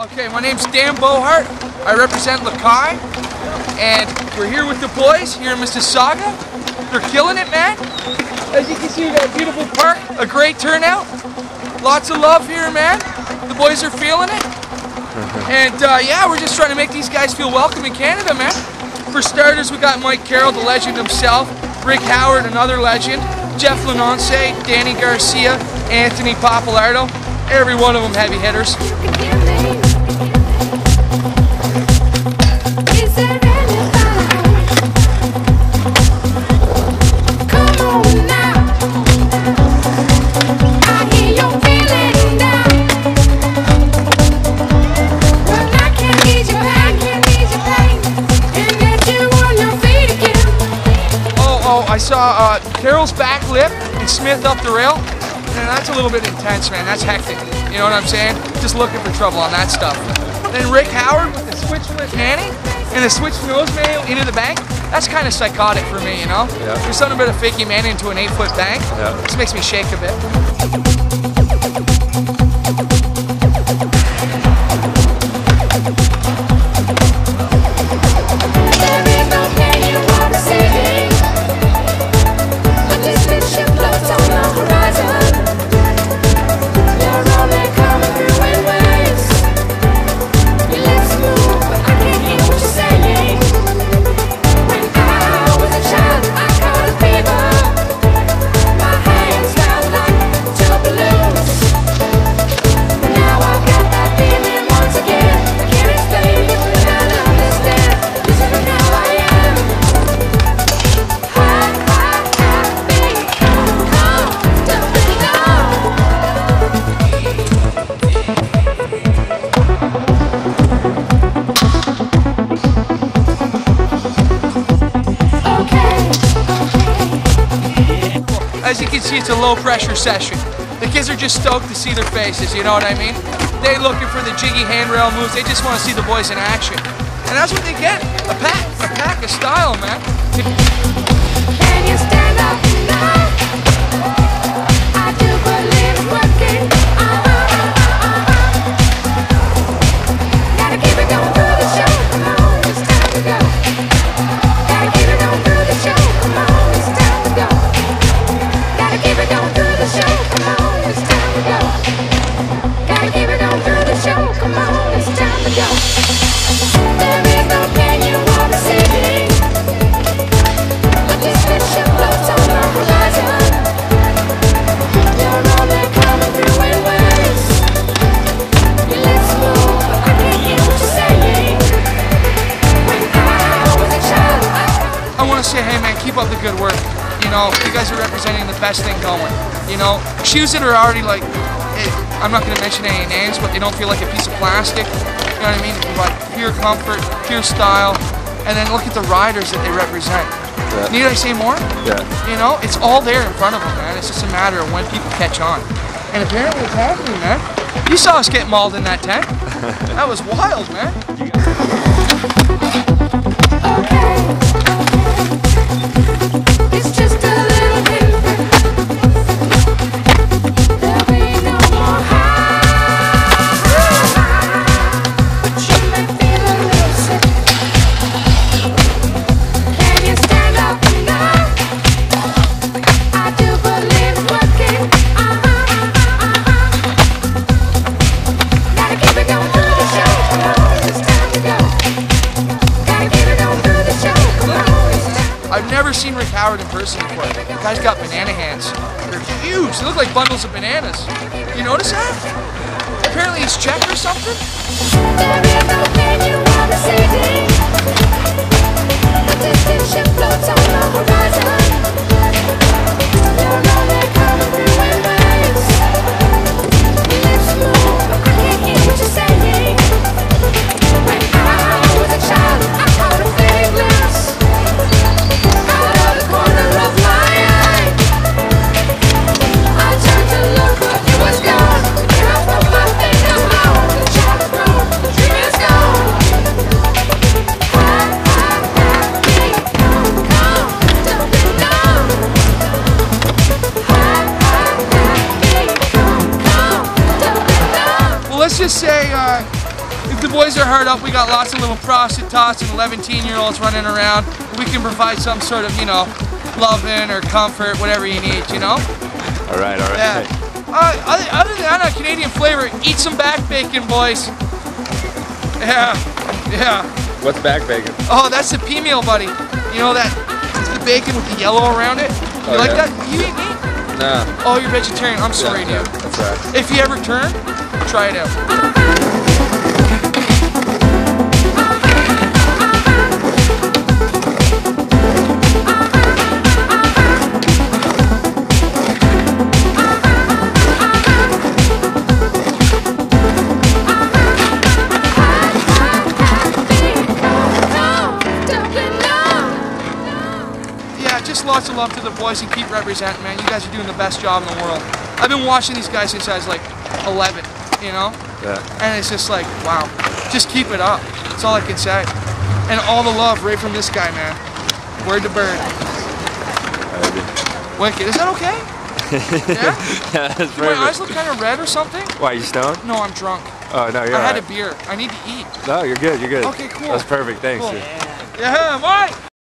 Okay, my name's Dan Bohart. I represent Lakai, and we're here with the boys here in Mississauga. They're killing it, man. As you can see, we got a beautiful park, a great turnout. Lots of love here, man. The boys are feeling it. And yeah, we're just trying to make these guys feel welcome in Canada, man. For starters, we got Mike Carroll, the legend himself, Rick Howard, another legend, Jeff Lanonce, Danny Garcia, Anthony Papalardo. Every one of them heavy hitters. I saw Carroll's back lip and Smith up the rail, and that's a little bit intense, man. That's hectic. You know what I'm saying? Just looking for trouble on that stuff. Then Rick Howard with the switch foot Manny and the switch nose mayo into the bank. That's kind of psychotic for me, you know? Yeah. There's something about a fakie Manny into an 8-foot bank. Yeah. This makes me shake a bit. As you can see, it's a low-pressure session. The kids are just stoked to see their faces, you know what I mean? They're looking for the jiggy handrail moves. They just want to see the boys in action. And that's what they get, a pack of style, man. Can you stand up now? I do believe it's working. Gotta keep it going through the show. Come on, it's time to go. Gotta keep it going through the show. Come on, it's time to go. Keep it going through the show, come on, it's time to go. Gotta keep it going through the show, come on, it's time to go. There is no pain you wanna see, but this fiction floats on the horizon. You're only coming through in waves. Your lips move, but I can't hear what you're saying. When I was a child, I wanna say, hey man, keep up the good work. You know, you guys are representing the best thing going. You know, shoes that are already like, I'm not going to mention any names, but they don't feel like a piece of plastic. You know what I mean? They provide pure comfort, pure style, and then look at the riders that they represent. Yeah. Need I say more? Yeah. You know, it's all there in front of them, man. It's just a matter of when people catch on. And apparently it's happening, man. You saw us get mauled in that tent. That was wild, man. I've never seen Rick Howard in person before. The guy's got banana hands. They're huge. They look like bundles of bananas. You notice that? Apparently he's Czech or something. there is no pain you wanna see. The distant ship floats on the horizon. You're only coming through in waves. Your lips move, but I can't hear what you're saying. When I was a child, I caught a fake glimpse out of the corner of my eye. I turned to look, but it was gone. Can't put my finger on the child grown. The dream is gone. the boys are hard up. We got lots of little prostitutes and 11-year-olds running around. We can provide some sort of, you know, loving or comfort, whatever you need, you know? All right. Yeah. Other than that, Canadian flavor, eat some back bacon, boys. Yeah. What's back bacon? Oh, that's the pea meal, buddy. You know that? It's the bacon with the yellow around it. You like that? You eat meat? No. Oh, you're vegetarian. I'm sorry, dude. That's right. If you ever turn, try it out. Just lots of love to the boys and keep representing, man. You guys are doing the best job in the world. I've been watching these guys since I was like 11, you know? Yeah. And it's just like, wow, just keep it up. That's all I can say. And all the love right from this guy, man. Word to bird. Wicked. Is that okay? Yeah? Yeah, that's Do my eyes look kind of red or something? Why, you stoned? No, I'm drunk. Oh, no, you're I had right. a beer. I need to eat. No, you're good, you're good. Okay, cool. That's perfect, thanks. Cool. Dude. Yeah, Mike!